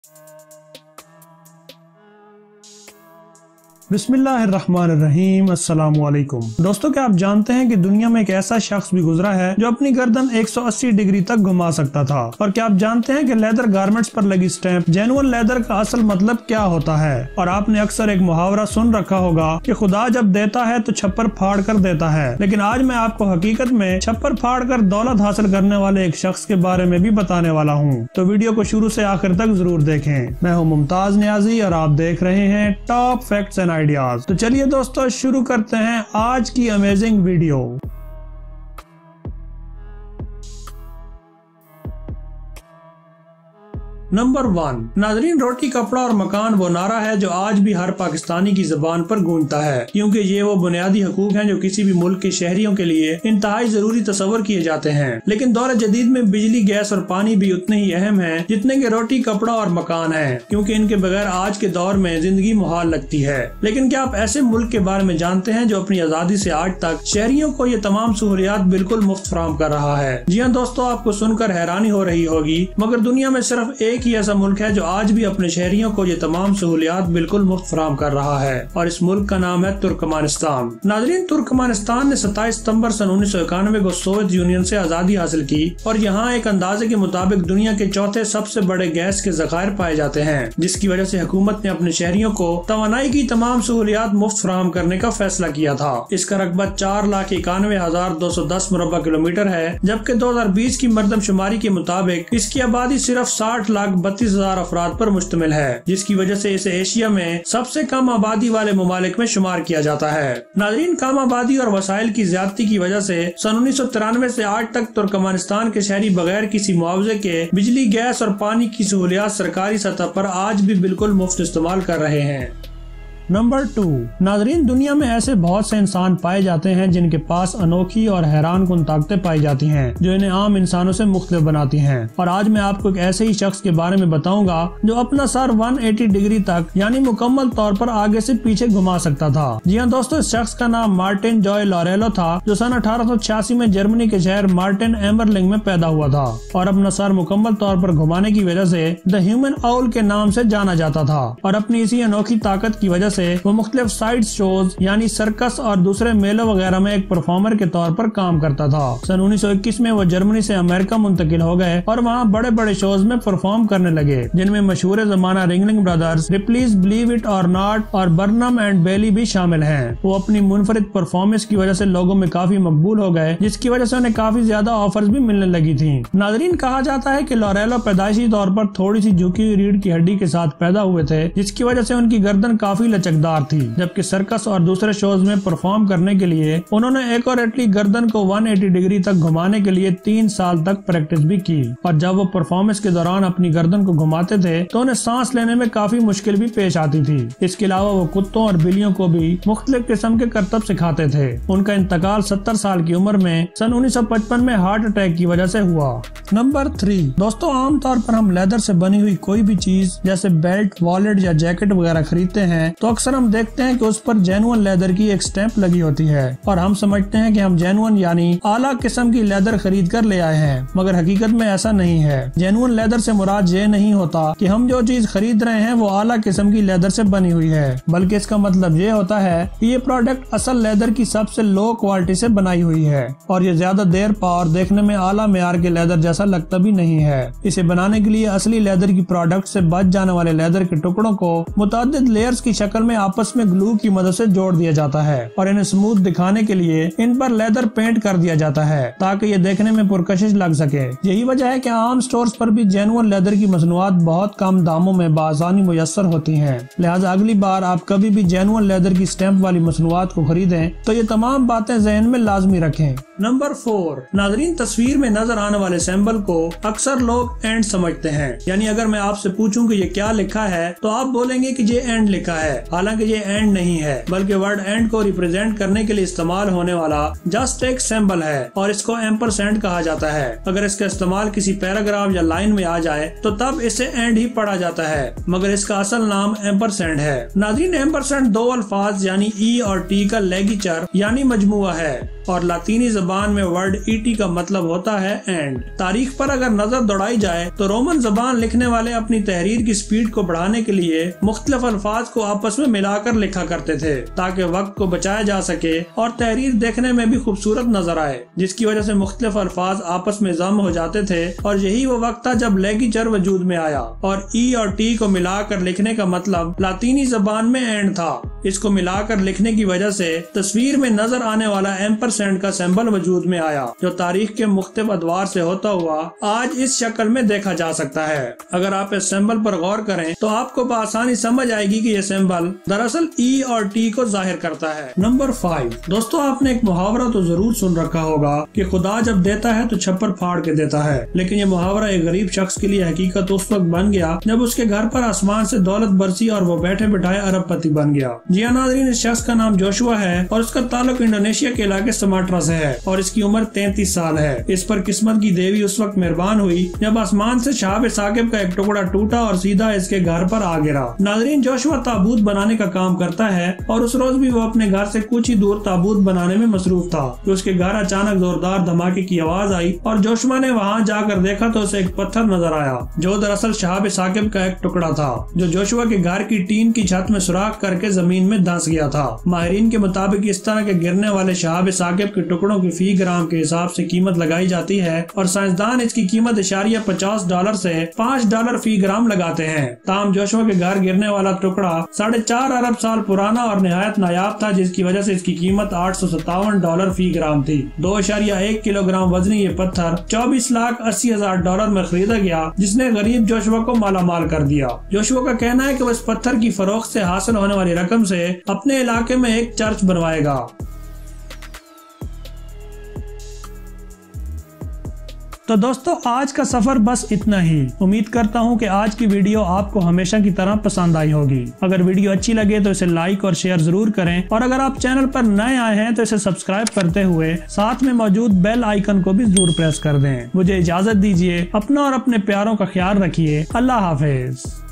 बिस्मिल्लाहिर्रहमानिर्रहीम। अस्सलामुअलैकुम। दोस्तों, क्या आप जानते हैं कि दुनिया में एक ऐसा शख्स भी गुजरा है जो अपनी गर्दन 180 डिग्री तक घुमा सकता था? और क्या आप जानते हैं कि लेदर गारमेंट्स पर लगी स्टैंप जेन्युइन लेदर का असल मतलब क्या होता है? और आपने अक्सर एक मुहावरा सुन रखा होगा कि खुदा जब देता है तो छप्पर फाड़ कर देता है, लेकिन आज मैं आपको हकीकत में छप्पर फाड़ कर दौलत हासिल करने वाले एक शख्स के बारे में भी बताने वाला हूँ। तो वीडियो को शुरू से आखिर तक जरूर देखें। मैं हूँ मुमताज नियाजी और आप देख रहे हैं टॉप फैक्ट्स एंड आइडियाज। तो चलिए दोस्तों, शुरू करते हैं आज की अमेजिंग वीडियो। नंबर 1, नाजरीन, रोटी कपड़ा और मकान वो नारा है जो आज भी हर पाकिस्तानी की जुबान पर गूंजता है, क्योंकि ये वो बुनियादी हकूक हैं जो किसी भी मुल्क के शहरियों के लिए इंतहाई जरूरी तस्वर किए जाते हैं। लेकिन दौर जदीद में बिजली, गैस और पानी भी उतने ही अहम हैं जितने कि रोटी कपड़ा और मकान है, क्योंकि इनके बगैर आज के दौर में जिंदगी मुहाल लगती है। लेकिन क्या आप ऐसे मुल्क के बारे में जानते हैं जो अपनी आजादी से आज तक शहरियों को ये तमाम सहूलियात बिल्कुल मुफ्त फराहम कर रहा है? जी हाँ दोस्तों, आपको सुनकर हैरानी हो रही होगी, मगर दुनिया में सिर्फ एक ही ऐसा मुल्क है जो आज भी अपने शहरियों को ये तमाम सहूलियात बिल्कुल मुफ्त फराहम कर रहा है, और इस मुल्क का नाम है तुर्कमानिस्तान। नाजरीन, तुर्कमानिस्तान ने 27 सितंबर सन 1991 को सोवियत यूनियन से आजादी हासिल की, और यहाँ एक अंदाजे के मुताबिक दुनिया के चौथे सबसे बड़े गैस के ज़खायर पाए जाते हैं, जिसकी वजह से हुकूमत ने अपने शहरियों को तवानाई की तमाम सहूलियात मुफ्त फराहम करने का फैसला किया था। इसका रकबा 4,91,210 मुरब्बा किलोमीटर है, जबकि 2020 की मर्दमशुमारी के मुताबिक इसकी आबादी सिर्फ 60,32,000 अफराद पर मुश्तमिल है, जिसकी वजह से इसे एशिया में सबसे कम आबादी वाले मुमालिक में शुमार किया जाता है। नाज़रीन, कम आबादी और वसाइल की ज्यादती की वजह से सन 1993 से आज तक तुर्कमानिस्तान के शहरी बगैर किसी मुआवजे के बिजली, गैस और पानी की सहूलियात सरकारी सतह पर आज भी बिल्कुल मुफ्त इस्तेमाल कर रहे हैं। नंबर 2, नाजरीन, दुनिया में ऐसे बहुत से इंसान पाए जाते हैं जिनके पास अनोखी और हैरान कुन ताकतें पाई जाती हैं, जो इन्हें आम इंसानों से मुख्तलिफ बनाती हैं। और आज मैं आपको एक ऐसे ही शख्स के बारे में बताऊंगा जो अपना सर 180 डिग्री तक यानी मुकम्मल तौर पर आगे से पीछे घुमा सकता था। जी हाँ दोस्तों, इस शख्स का नाम मार्टिन जॉय लॉरेलो था, जो सन 1886 में जर्मनी के शहर मार्टिन एमरलिंग में पैदा हुआ था, और अपना सर मुकम्मल तौर पर घुमाने की वजह से द ह्यूमन आउल के नाम से जाना जाता था। और अपनी इसी अनोखी ताकत की वजह से वो मुख्तलिफ साइड शोज यानी सर्कस और दूसरे मेलों वगैरह में एक परफॉर्मर के तौर पर काम करता था। सन 1921 में वो जर्मनी से अमेरिका मुंतकिल हो गए और वहाँ बड़े बड़े शोज में परफॉर्म करने लगे, जिनमें मशहूर जमाना Ringling brothers, Ripley's believe it और नॉट और बर्नम एंड बेली भी शामिल हैं। वो अपनी मुनफरिद परफॉर्मेंस की वजह से लोगों में काफी मकबूल हो गए, जिसकी वजह से उन्हें काफी ज्यादा ऑफर्स भी मिलने लगी थी। नाजरीन, कहा जाता है कि लॉरेलो पैदाइशी तौर पर थोड़ी सी झुकी हुई रीढ़ की हड्डी के साथ पैदा हुए थे, जिसकी वजह से उनकी गर्दन काफी लचकदार थी, जबकि सर्कस और दूसरे शोज में परफॉर्म करने के लिए उन्होंने एक्यूरेटली गर्दन को 180 डिग्री तक घुमाने के लिए 3 साल तक प्रैक्टिस भी की। और जब वो परफॉर्मेंस के दौरान अपनी गर्दन को घुमाते थे तो उन्हें सांस लेने में काफी मुश्किल भी पेश आती थी। इसके अलावा वो कुत्तों और बिल्लियों को भी मुख्तलिफ किस्म के करतब सिखाते थे। उनका इंतकाल 70 साल की उम्र में सन 1955 में हार्ट अटैक की वजह से हुआ। नंबर 3, दोस्तों, आमतौर पर हम लेदर से बनी हुई कोई भी चीज जैसे बेल्ट, वॉलेट या जैकेट वगैरह खरीदते हैं तो अक्सर हम देखते हैं कि उस पर जेन्युइन लेदर की एक स्टैंप लगी होती है, और हम समझते हैं कि हम जेन्युइन यानी आला किस्म की लेदर खरीद कर ले आए हैं, मगर हकीकत में ऐसा नहीं है। जेन्युइन लेदर से मुराद ये नहीं होता कि हम जो चीज खरीद रहे हैं वो आला किस्म की लेदर से बनी हुई है, बल्कि इसका मतलब ये होता है कि ये प्रोडक्ट असल लेदर की सबसे लो क्वालिटी से बनाई हुई है, और ये ज्यादा देर पावर देखने में आला मेयार के लेदर जैसा लगता भी नहीं है। इसे बनाने के लिए असली लेदर की प्रोडक्ट से बच जाने वाले लेदर के टुकड़ों को मुतअद्दिद लेयर्स की शक्ल में आपस में ग्लू की मदद से जोड़ दिया जाता है, और इन्हें स्मूथ दिखाने के लिए इन पर लेदर पेंट कर दिया जाता है ताकि ये देखने में पुरकशिश लग सके। यही वजह है कि आम स्टोर्स पर भी जेन्युइन लेदर की मसनूआत बहुत कम दामों में बासानी मुयस्सर होती हैं। लिहाजा अगली बार आप कभी भी जेन्युइन लेदर की स्टैंप वाली मसनूआत को खरीदें तो ये तमाम बातें ज़हन में लाजमी रखें। नंबर 4, नाजरीन, तस्वीर में नजर आने वाले सिंबल को अक्सर लोग एंड समझते हैं, यानी अगर मैं आपसे पूछूं कि ये क्या लिखा है तो आप बोलेंगे कि ये एंड लिखा है, हालांकि ये एंड नहीं है, बल्कि वर्ड एंड को रिप्रेजेंट करने के लिए इस्तेमाल होने वाला जस्ट एक सिंबल है, और इसको एम्परसेंड कहा जाता है। अगर इसका इस्तेमाल किसी पैराग्राफ या लाइन में आ जाए तो तब इसे एंड ही पढ़ा जाता है, मगर इसका असल नाम एम्परसेंड है। नाजरीन, एम्परसेंड दो अल्फाज यानी ई और टी का लेगिचर यानी मजमुआ है, और लातीनी زبان میں ورڈ ایٹی کا مطلب ہوتا ہے اینڈ۔ تاریخ پر اگر نظر دوڑائی جائے تو رومن زبان لکھنے والے اپنی تحریر کی سپیڈ کو بڑھانے کے لیے مختلف الفاظ کو آپس میں ملا کر لکھا کرتے تھے تاکہ وقت کو بچایا جا سکے اور تحریر دیکھنے میں بھی خوبصورت نظر آئے، جس کی وجہ سے مختلف الفاظ آپس میں ضم ہو جاتے تھے۔ اور یہی وہ وقت تھا جب لیگیچر وجود میں آیا اور ای اور ٹی کو ملا کر لکھنے کا مطلب لاطینی زبان میں اینڈ تھا۔ اس کو ملا کر لکھنے کی وجہ سے تصویر میں نظر آنے والا ایمپرسینڈ کا سمبل وجود میں آیا، جو تاریخ کے مختلف ادوار سے ہوتا ہوا آج اس شکل میں دیکھا جا سکتا ہے۔ اگر آپ اس سمبل پر غور کریں تو آپ کو بآسانی سمجھ آئے گی کہ یہ سمبل دراصل ای اور ٹی کو ظاہر کرتا ہے۔ نمبر 5، دوستو آپ نے ایک محاورہ تو ضرور سن رکھا ہوگا کہ خدا جب دیتا ہے تو چھپر پھاڑ کے دیتا ہے، لیکن یہ محاورہ ایک غریب شخص کے لیے حقیقت اس وقت بن گیا جب اس کے گھر پر آسمان سے دولت برسی اور وہ بیٹھے بٹھائے ارب پتی بن گیا۔ جی ہاں ناظرین، اس شخص کا نام جوشوا ہے اور اس کا تعلق انڈونیشیا کے علاقے سماٹرا سے ہے اور اس کی عمر 33 سال ہے۔ اس پر قسمت کی دیوی اس وقت مہربان ہوئی جب آسمان سے شہاب ثاقب کا ایک ٹکڑا ٹوٹا اور سیدھا اس کے گھر پر آ گرا۔ ناظرین، جوشوا تابوت بنانے کا کام کرتا ہے اور اس روز بھی وہ اپنے گھر سے کچھ ہی دور تابوت بنانے میں مصروف تھا کہ اس کے گھر اچانک زوردار دھماکے کی آواز آئی اور جوشوا نے وہاں جا کر دیکھا تو اسے ایک پتھر نظر آیا جو دراصل شہاب ثاقب کا ایک ٹکڑا تھا جو جوشوا کے گھر کی ٹین کی چھت میں سوراخ کر کے زمین میں دھنس گیا تھا۔ ماہرین کے مطابق اس طرح کے گرنے والے شہاب ثاقب کے ٹکڑوں کی فی گرام کے حساب سے قیمت لگائی جاتی ہے اور سائنسدان اس کی قیمت $50 سے $5 فی گرام لگاتے ہیں۔ تاہم جوشوا کے گھر گرنے والا ٹکڑا 4.5 ارب سال پرانا اور نہایت نایاب تھا، جس کی وجہ سے اس کی قیمت $857 فی گرام تھی۔ 2.1 کلو گرام وزنی یہ پتھر $24,80,000 میں خریدا گیا، جس نے غریب جوشوا کو مالا مال کر دیا۔ جوشوا کا کہنا ہے کہ وہ اس پتھر کی فروخت سے حاصل ہونے والی رقم سے اپنے علاقے میں ایک چرچ بنوائے گا۔ تو دوستو آج کا سفر بس اتنا ہی۔ امید کرتا ہوں کہ آج کی ویڈیو آپ کو ہمیشہ کی طرح پسند آئی ہوگی۔ اگر ویڈیو اچھی لگے تو اسے لائک اور شیئر ضرور کریں اور اگر آپ چینل پر نئے آئے ہیں تو اسے سبسکرائب کرتے ہوئے ساتھ میں موجود بیل آئیکن کو بھی ضرور پریس کر دیں۔ مجھے اجازت دیجیے، اپنا اور اپنے پیاروں کا خیال رکھیے۔ اللہ حافظ۔